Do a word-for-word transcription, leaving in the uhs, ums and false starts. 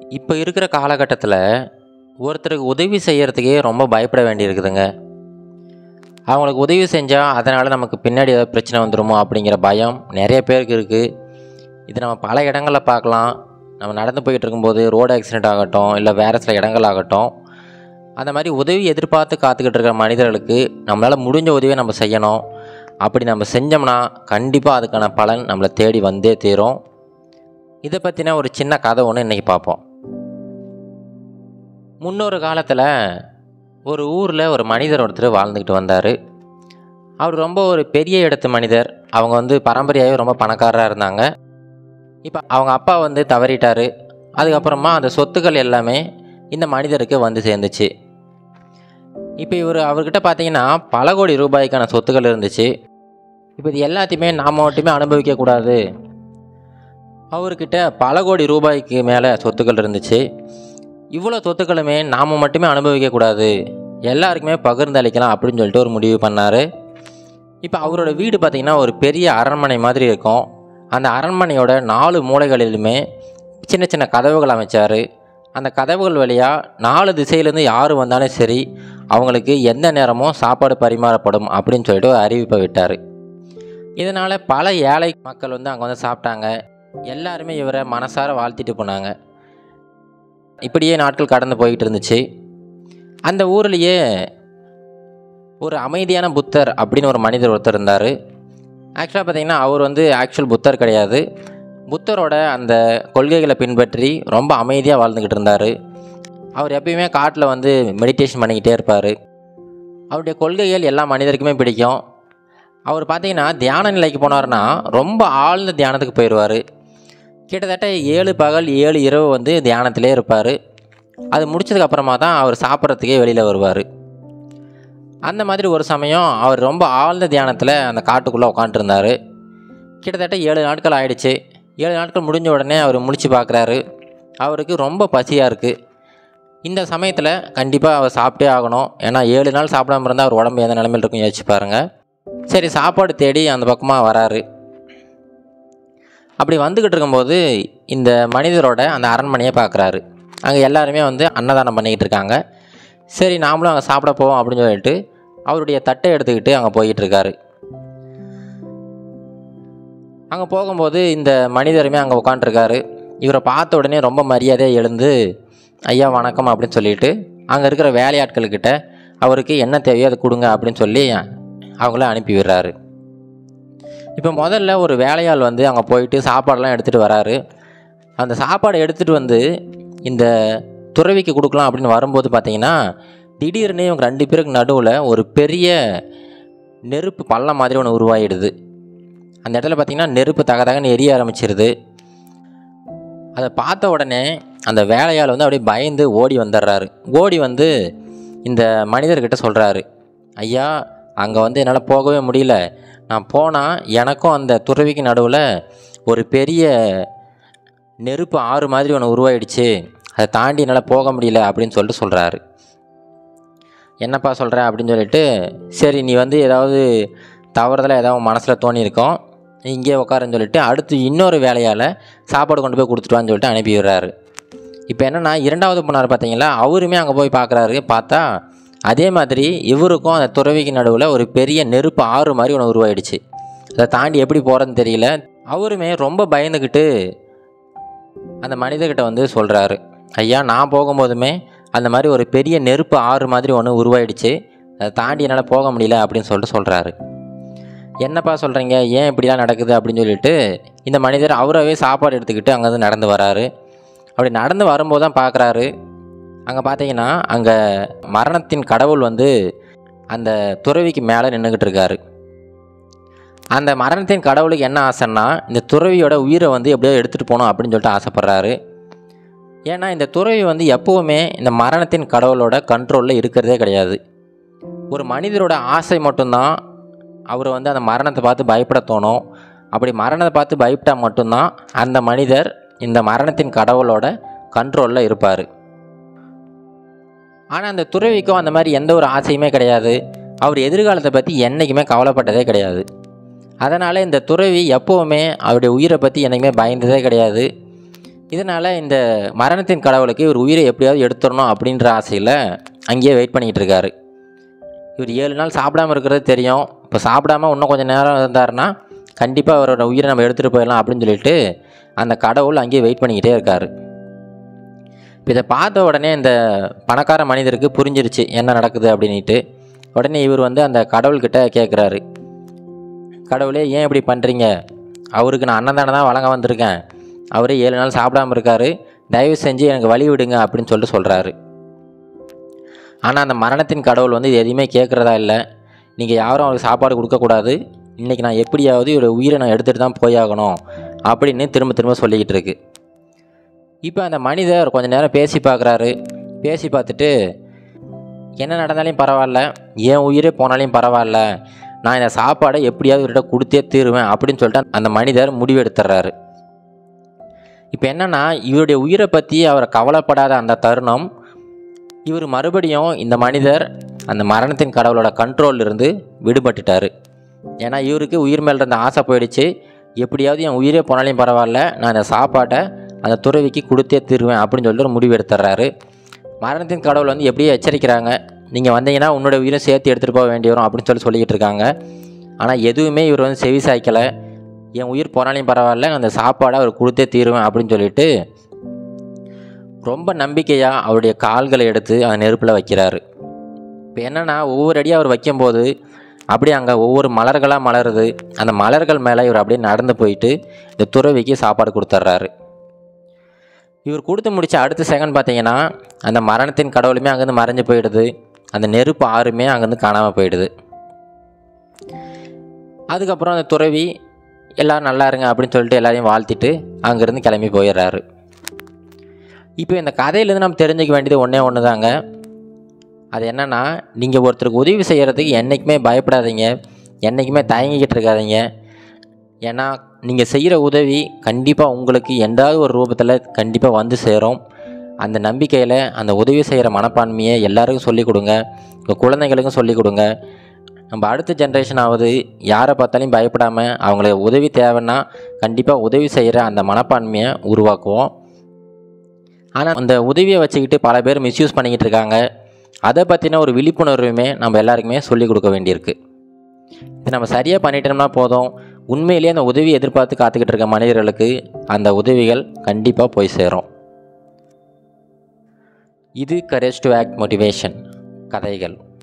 இப்போ இருக்கிற காலகட்டத்தில் ஒருத்தருக்கு உதவி செய்கிறதுக்கே ரொம்ப பயப்பட வேண்டியிருக்குதுங்க. அவங்களுக்கு உதவி செஞ்சால் அதனால் நமக்கு பின்னாடி ஏதாவது பிரச்சனை வந்துடுமோ அப்படிங்கிற பயம் நிறைய பேருக்கு இருக்குது. இது நம்ம பல இடங்களில் பார்க்கலாம். நம்ம நடந்து போயிட்டு இருக்கும்போது ரோடு ஆக்சிடெண்ட் ஆகட்டும், இல்லை வேறு சில இடங்கள் ஆகட்டும், அந்த மாதிரி உதவி எதிர்பார்த்து காத்துக்கிட்டு இருக்கிற மனிதர்களுக்கு நம்மளால் முடிஞ்ச உதவியை நம்ம செய்யணும். அப்படி நம்ம செஞ்சோம்னா கண்டிப்பாக அதுக்கான பலன் நம்மளை தேடி வந்தே தீரும். இதை பற்றின ஒரு சின்ன கதை ஒன்று இன்றைக்கி பார்ப்போம். முன்னொரு காலத்தில் ஒரு ஊரில் ஒரு மனிதர் ஒருத்தர் வாழ்ந்துக்கிட்டு வந்தார். அவர் ரொம்ப ஒரு பெரிய இடத்து மனிதர். அவங்க வந்து பரம்பரையாகவே ரொம்ப பணக்காரராக இருந்தாங்க. இப்போ அவங்க அப்பா வந்து தவறிட்டார். அதுக்கப்புறமா அந்த சொத்துக்கள் எல்லாமே இந்த மனிதருக்கு வந்து சேர்ந்துச்சு. இப்போ இவர் அவர்கிட்ட பார்த்தீங்கன்னா பல கோடி ரூபாய்க்கான சொத்துக்கள் இருந்துச்சு. இப்போ இது எல்லாத்தையுமே நாம் மட்டுமே அனுபவிக்கக்கூடாது. அவர்கிட்ட பல கோடி ரூபாய்க்கு மேலே சொத்துக்கள் இருந்துச்சு. இவ்வளோ சொத்துக்களுமே நாம் மட்டுமே அனுபவிக்கக்கூடாது, எல்லாருக்குமே பகிர்ந்து அளிக்கலாம் அப்படின்னு சொல்லிட்டு ஒரு முடிவு பண்ணார். இப்போ அவரோட வீடு பார்த்திங்கன்னா ஒரு பெரிய அரண்மனை மாதிரி இருக்கும். அந்த அரண்மனையோட நாலு மூலைகளிலுமே சின்ன சின்ன கதவுகள் அமைச்சார். அந்த கதவுகள் வழியாக நாலு திசையிலேருந்து யார் வந்தாலும் சரி அவங்களுக்கு எந்த நேரமும் சாப்பாடு பரிமாறப்படும் அப்படின்னு சொல்லிட்டு ஒரு அறிவிப்பை விட்டார். இதனால் பல ஏழை மக்கள் வந்து அங்கே வந்து சாப்பிட்டாங்க. எல்லாருமே இவரை மனசார வாழ்த்திட்டு போனாங்க. இப்படியே நாட்கள் கடந்து போய்கிட்டு இருந்துச்சு. அந்த ஊர்லேயே ஒரு அமைதியான புத்தர் அப்படின்னு ஒரு மனிதர் ஒருத்தர் இருந்தார். ஆக்சுவலாக பார்த்திங்கன்னா அவர் வந்து ஆக்சுவல் புத்தர் கிடையாது. புத்தரோட அந்த கொள்கைகளை பின்பற்றி ரொம்ப அமைதியாக வாழ்ந்துக்கிட்டு இருந்தார். அவர் எப்பயுமே காட்டில் வந்து மெடிடேஷன் பண்ணிக்கிட்டே இருப்பார். அவருடைய கொள்கைகள் எல்லா மனிதருக்குமே பிடிக்கும். அவர் பார்த்திங்கன்னா தியான நிலைக்கு போனார்னா ரொம்ப ஆழ்ந்த தியானத்துக்கு போயிடுவார். கிட்டத்தட்ட ஏழு பகல் ஏழு இரவு வந்து தியானத்திலே இருப்பார். அது முடிச்சதுக்கப்புறமா தான் அவர் சாப்பிட்றதுக்கே வெளியில் வருவார். அந்த மாதிரி ஒரு சமயம் அவர் ரொம்ப ஆழ்ந்த தியானத்தில் அந்த காட்டுக்குள்ளே உட்காந்துருந்தார். கிட்டத்தட்ட ஏழு நாட்கள் ஆயிடுச்சு. ஏழு நாட்கள் முடிஞ்ச உடனே அவர் முழிச்சு பார்க்குறாரு. அவருக்கு ரொம்ப பசியாக இருக்குது. இந்த சமயத்தில் கண்டிப்பாக அவர் சாப்பிட்டே ஆகணும். ஏன்னா ஏழு நாள் சாப்பிடாம இருந்தால் அவர் உடம்பு எந்த நிலைமையில் இருக்கும் யோசிச்சு பாருங்கள். சரி, சாப்பாடு தேடி அந்த பக்கமாக வராரு. அப்படி வந்துக்கிட்டு இருக்கும்போது இந்த மனிதரோட அந்த அரண்மனையை பார்க்குறாரு. அங்கே எல்லாருமே வந்து அன்னதானம் பண்ணிக்கிட்டு இருக்காங்க. சரி, நாமளும் அங்கே சாப்பிட போவோம் அப்படின்னு சொல்லிட்டு அவருடைய தட்டை எடுத்துக்கிட்டு அங்கே போய்கிட்டு இருக்காரு. அங்கே போகும்போது இந்த மனிதருமே அங்கே உட்காண்ட்ருக்காரு. இவரை பார்த்த உடனே ரொம்ப மரியாதையாக எழுந்து ஐயா வணக்கம் அப்படின்னு சொல்லிட்டு அங்கே இருக்கிற வேலையாட்கள்கிட்ட அவருக்கு என்ன தேவையோ அதை கொடுங்க அப்படின்னு சொல்லி அவங்கள அனுப்பி விடுறாரு. இப்போ முதல்ல ஒரு வேலையாள் வந்து அங்கே போயிட்டு சாப்பாடெல்லாம் எடுத்துகிட்டு வராரு. அந்த சாப்பாடை எடுத்துகிட்டு வந்து இந்த துறவிக்கு கொடுக்கலாம் அப்படின்னு வரும்போது பார்த்திங்கன்னா திடீர்னு இவங்க ரெண்டு பேருக்கு நடுவில் ஒரு பெரிய நெருப்பு பள்ளம் மாதிரி ஒன்று உருவாகிடுது. அந்த இடத்துல பார்த்திங்கன்னா நெருப்பு தக தகன்னு எரிய ஆரம்பிச்சிருது. அதை பார்த்த உடனே அந்த வேலையாள் வந்து அப்படியே பயந்து ஓடி வந்துடுறாரு. ஓடி வந்து இந்த மனிதர்கிட்ட சொல்கிறாரு, ஐயா அங்கே வந்து என்னால் போகவே முடியல. நான் போனால் எனக்கும் அந்த துறவிக்கு நடுவில் ஒரு பெரிய நெருப்பு ஆறு மாதிரி ஒன்று உருவாயிடுச்சு. அதை தாண்டி என்னால் போக முடியல அப்படின்னு சொல்லிட்டு சொல்கிறாரு. என்னப்பா சொல்கிற அப்படின்னு சொல்லிட்டு, சரி நீ வந்து ஏதாவது தவறுதலாக ஏதாவது மனசில் தோணியிருக்கோம், நீ இங்கே உட்காருன்னு சொல்லிட்டு அடுத்து இன்னொரு வேலையால் சாப்பாடு கொண்டு போய் கொடுத்துட்டுவான்னு சொல்லிட்டு அனுப்பி விடுறாரு. இப்போ என்னென்னா இரண்டாவது போனார் பார்த்தீங்களா, அவருமே அங்கே போய் பார்க்குறாரு. பார்த்தா அதே மாதிரி இவருக்கும் அந்த துறவிக்கு நடுவில் ஒரு பெரிய நெருப்பு ஆறு மாதிரி ஒன்று உருவாயிடுச்சு. அதை தாண்டி எப்படி போகிறதுன்னு தெரியல. அவருமே ரொம்ப பயந்துக்கிட்டு அந்த மனிதர்கிட்ட வந்து சொல்கிறாரு, ஐயா நான் போகும்போதுமே அந்த மாதிரி ஒரு பெரிய நெருப்பு ஆறு மாதிரி ஒன்று உருவாயிடுச்சு, அதை தாண்டி என்னால் போக முடியல அப்படின்னு சொல்லிட்டு சொல்கிறாரு. என்னப்பா சொல்கிறீங்க, ஏன் இப்படிலாம் நடக்குது அப்படின்னு சொல்லிட்டு இந்த மனிதர் அவராகவே சாப்பாடு எடுத்துக்கிட்டு அங்கேருந்து நடந்து வராரு. அப்படி நடந்து வரும்போது தான் பார்க்குறாரு, அங்கே பார்த்தீங்கன்னா அங்கே மரணத்தின் கடவுள் வந்து அந்த துறவிக்கு மேலே நின்றுக்கிட்டு இருக்காரு. அந்த மரணத்தின் கடவுளுக்கு என்ன ஆசைன்னா இந்த துறவியோட உயிரை வந்து எப்படியோ எடுத்துகிட்டு போகணும் அப்படின்னு சொல்லிட்டு ஆசைப்பட்றாரு. ஏன்னா இந்த துறவி வந்து எப்போவுமே இந்த மரணத்தின் கடவுளோட கண்ட்ரோலில் இருக்கிறதே கிடையாது. ஒரு மனிதரோட ஆசை மட்டும்தான் அவர் வந்து அந்த மரணத்தை பார்த்து பயப்பட தோணும். அப்படி மரணத்தை பார்த்து பயப்பட்டால் மட்டும்தான் அந்த மனிதர் இந்த மரணத்தின் கடவுளோட கண்ட்ரோலில் இருப்பார். ஆனால் அந்த துறவிக்கும் அந்த மாதிரி எந்த ஒரு ஆசையுமே கிடையாது. அவர் எதிர்காலத்தை பற்றி என்றைக்குமே கவலைப்பட்டதே கிடையாது. அதனால் இந்த துறவி எப்போவுமே அவருடைய உயிரை பற்றி என்றைக்குமே பயந்ததே கிடையாது. இதனால் இந்த மரணத்தின் கடவுளுக்கு இவர் உயிரை எப்படியாவது எடுத்துடணும் அப்படின்ற ஆசையில் அங்கேயே வெயிட் பண்ணிக்கிட்டு இருக்காரு. இவர் ஏழு நாள் சாப்பிடாமல் இருக்கிறது தெரியும். இப்போ சாப்பிடாமல் இன்னும் கொஞ்சம் நேரம் இருந்தாருன்னா கண்டிப்பாக அவரோட உயிரை நம்ம எடுத்துகிட்டு போயிடலாம் அப்படின்னு சொல்லிட்டு அந்த கடவுள் அங்கேயே வெயிட் பண்ணிக்கிட்டே இருக்கார். இப்போ இதை பார்த்த உடனே இந்த பணக்கார மனிதருக்கு புரிஞ்சிருச்சு என்ன நடக்குது அப்படின்ட்டு. உடனே இவர் வந்து அந்த கடவுள்கிட்ட கேட்குறாரு, கடவுளே ஏன் இப்படி பண்ணுறீங்க? அவருக்கு நான் அன்னதானம் தான் வழங்க வந்திருக்கேன். அவரே ஏழு நாள் சாப்பிடாமல் இருக்கார். தயவு செஞ்சு எனக்கு வழி விடுங்க அப்படின்னு சொல்லிட்டு சொல்கிறாரு. ஆனால் அந்த மரணத்தின் கடவுள் வந்து இது எதுவுமே கேட்குறதா இல்லை. நீங்கள் யாரும் அவருக்கு சாப்பாடு கொடுக்கக்கூடாது, இன்றைக்கி நான் எப்படியாவது இவரோட உயிரை நான் எடுத்துகிட்டு தான் போயாகணும் அப்படின்னு திரும்ப திரும்ப சொல்லிக்கிட்டு இருக்கு. இப்போ அந்த மனிதர் கொஞ்சம் நேரம் பேசி பார்க்குறாரு. பேசி பார்த்துட்டு என்ன நடந்தாலும் பரவாயில்ல, என் உயிரே போனாலும் பரவாயில்ல, நான் இந்த சாப்பாடை எப்படியாவது இவர்கிட்ட கொடுத்தே தீருவேன் அப்படின்னு சொல்லிட்டு அந்த மனிதர் முடிவெடுத்துடுறாரு. இப்போ என்னென்னா இவருடைய உயிரை பற்றி அவரை கவலைப்படாத அந்த தருணம் இவர் மறுபடியும் இந்த மனிதர் அந்த மரணத்தின் கடவுளோட கண்ட்ரோலில் இருந்து விடுபட்டுட்டார். ஏன்னா இவருக்கு உயிர் மேலே இருந்த ஆசை போயிடுச்சு. எப்படியாவது என் உயிரே போனாலும் பரவாயில்ல, நான் இந்த சாப்பாட்டை அந்த துறவிக்கு கொடுத்தே தீருவேன் அப்படின்னு சொல்லிட்டு ஒரு முடிவு எடுத்துடுறாரு. மரணத்தின் கடவுள் வந்து எப்படியே எச்சரிக்கிறாங்க, நீங்கள் வந்தீங்கன்னா உன்னோட உயிரும் சேர்த்து எடுத்துகிட்டு போக வேண்டி வரும் அப்படின்னு சொல்லி சொல்லிக்கிட்டு இருக்காங்க. ஆனால் எதுவுமே இவர் வந்து செவி சாய்க்கலை. என் உயிர் போனாலும் பரவாயில்ல, நான் அந்த சாப்பாடை அவர் கொடுத்தே தீருவேன் அப்படின்னு சொல்லிட்டு ரொம்ப நம்பிக்கையாக அவருடைய கால்களை எடுத்து அந்த நெருப்பில் வைக்கிறாரு. இப்போ என்னென்னா ஒவ்வொரு அடியாக அவர் வைக்கும்போது அப்படியே அங்கே ஒவ்வொரு மலர்களாக மலருது. அந்த மலர்கள் மேலே இவர் அப்படியே நடந்து போயிட்டு இந்த துறவிக்கு சாப்பாடு கொடுத்துட்றாரு. இவர் கொடுத்து முடித்த அடுத்த செகண்ட் பார்த்தீங்கன்னா அந்த மரணத்தின் கடவுளுமே அங்கேருந்து மறைஞ்சு போயிடுது. அந்த நெருப்பு ஆறுமே அங்கேருந்து காணாமல் போயிடுது. அதுக்கப்புறம் அந்த துறவி எல்லோரும் நல்லா இருங்க அப்படின்னு சொல்லிட்டு எல்லாரையும் வாழ்த்திட்டு அங்கேருந்து கிளம்பி போயிடுறாரு. இப்போ இந்த கதையிலேருந்து நம்ம தெரிஞ்சுக்க வேண்டியது ஒன்றே ஒன்று தாங்க. அது என்னென்னா, நீங்கள் ஒருத்தருக்கு உதவி செய்கிறதுக்கு என்றைக்குமே பயப்படாதீங்க, என்றைக்குமே தயங்கிக்கிட்டு இருக்காதீங்க. ஏன்னா நீங்கள் செய்கிற உதவி கண்டிப்பாக உங்களுக்கு எந்தாவது ஒரு ரூபத்தில் கண்டிப்பாக வந்து சேரும். அந்த நம்பிக்கையில் அந்த உதவி செய்கிற மனப்பான்மையை எல்லாருக்கும் சொல்லிக் கொடுங்க, உங்கள் குழந்தைங்களுக்கும் சொல்லிக் கொடுங்க. நம்ம அடுத்த ஜென்ரேஷனாவது யாரை பார்த்தாலும் பயப்படாமல் அவங்களுக்கு உதவி தேவைன்னா கண்டிப்பாக உதவி செய்கிற அந்த மனப்பான்மையை உருவாக்குவோம். ஆனால் அந்த உதவியை வச்சுக்கிட்டு பல பேர் மிஸ்யூஸ் பண்ணிக்கிட்டு இருக்காங்க. அதை பற்றின ஒரு விழிப்புணர்வுமே நம்ம எல்லாருக்குமே சொல்லிக் கொடுக்க வேண்டியிருக்கு. இது நம்ம சரியாக பண்ணிட்டோம்னா போதும், உண்மையிலேயே அந்த உதவி எதிர்பார்த்து காத்துக்கிட்டு இருக்க மனிதர்களுக்கு அந்த உதவிகள் கண்டிப்பாக போய் சேரும். இது கரேஜ் டு ஆக்ட் மோட்டிவேஷன் கதைகள்.